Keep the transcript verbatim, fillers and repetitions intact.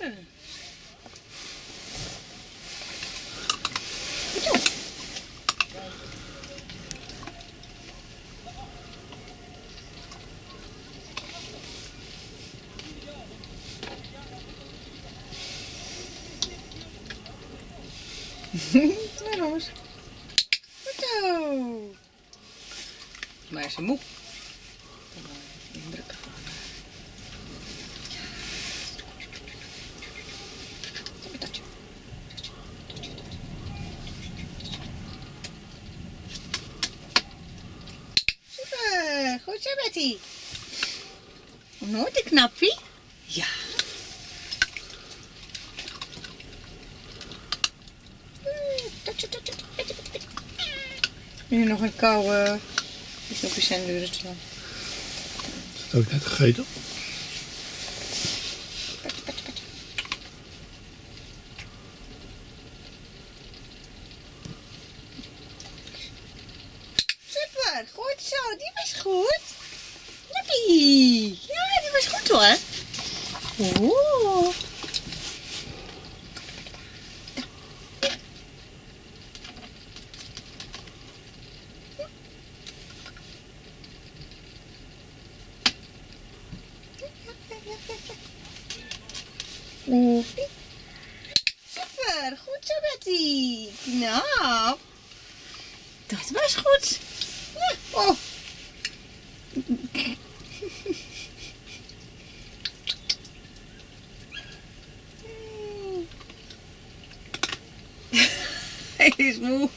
Nee, jongens. Goed zo. Maar is ze moe. Indrukken. Super. Goed zo, Betty. Nooit een knappie. Ja. Nu nog een koude knopjes zijn duren te dan. Dat heb ik net gegeten. Super, goed zo, die was goed. Leppie. Ja, die was goed hoor. Oeh. Super, goed zo Betty. Nou, dat was goed. Ja, oh. Hij is moe.